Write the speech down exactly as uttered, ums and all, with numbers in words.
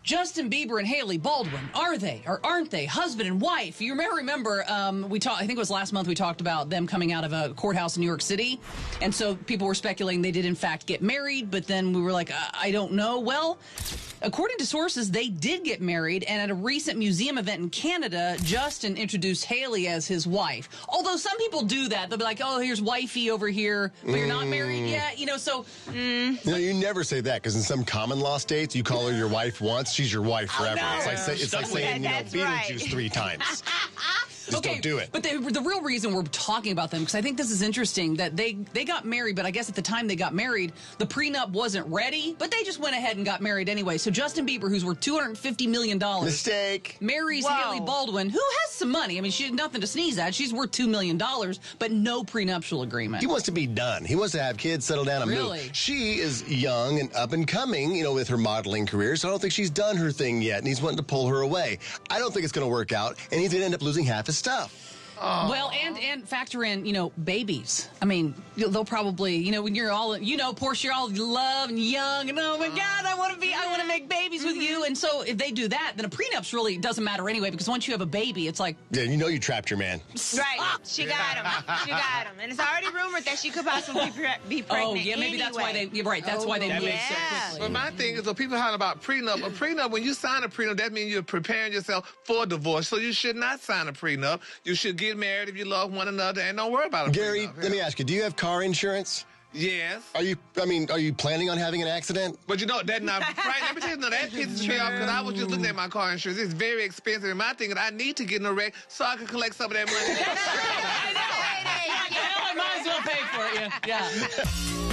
Justin Bieber and Hailey Baldwin, are they or aren't they husband and wife? You may remember um, we talked. I think it was last month we talked about them coming out of a courthouse in New York City, and so people were speculating they did in fact get married. But then we were like, I, I don't know. Well, according to sources, they did get married, and at a recent museum event in Canada, Justin introduced Hailey as his wife. Although some people do that, they'll be like, "Oh, here's wifey over here, but you're not married yet," you know. So, mm. you know, you never say that because in some common law states, you call her your wife once. She's your wife forever. Oh, no. It's like, say, it's like saying, you know, That's Beetlejuice right. three times. Just okay, don't do it. But the, the real reason we're talking about them, because I think this is interesting, that they, they got married, but I guess at the time they got married, the prenup wasn't ready, but they just went ahead and got married anyway. So Justin Bieber, who's worth two hundred fifty million dollars. Mistake. Marries Whoa. Hailey Baldwin, who has some money. I mean, she had nothing to sneeze at. She's worth two million dollars, but no prenuptial agreement. He wants to be done. He wants to have kids, settle down, and Really? move. She is young and up and coming, you know, with her modeling career, so I don't think she's done her thing yet, and he's wanting to pull her away. I don't think it's going to work out, and he's going to end up losing half his stuff. Oh. Well, and and factor in, you know, babies. I mean, they'll probably, you know, when you're all, you know, Portia, you're all love and young, and oh my God, I want to be, I want to make babies with you. And so if they do that, then a prenup's really doesn't matter anyway, because once you have a baby, it's like, Yeah, you know you trapped your man. Right. She got him. She got him. And it's already rumored that she could possibly be, pre- be pregnant. oh yeah, maybe that's why they, anyway. you're right, that's why they Oh, moved yeah. so quickly. But my thing is, though, people holler about prenup. A prenup, when you sign a prenup, that means you're preparing yourself for divorce. So you should not sign a prenup. You should get married if you love one another and don't worry about it. Gary, let me ask you, do you have car insurance? Yes. Are you, I mean, are you planning on having an accident? But you know, that not, right, let me tell you, no, that pisses me off because I was just looking at my car insurance. It's very expensive. And my thing is, I need to get in a wreck so I can collect some of that money. I know. Hey, hey, Yeah, I might as well pay for it, yeah. yeah.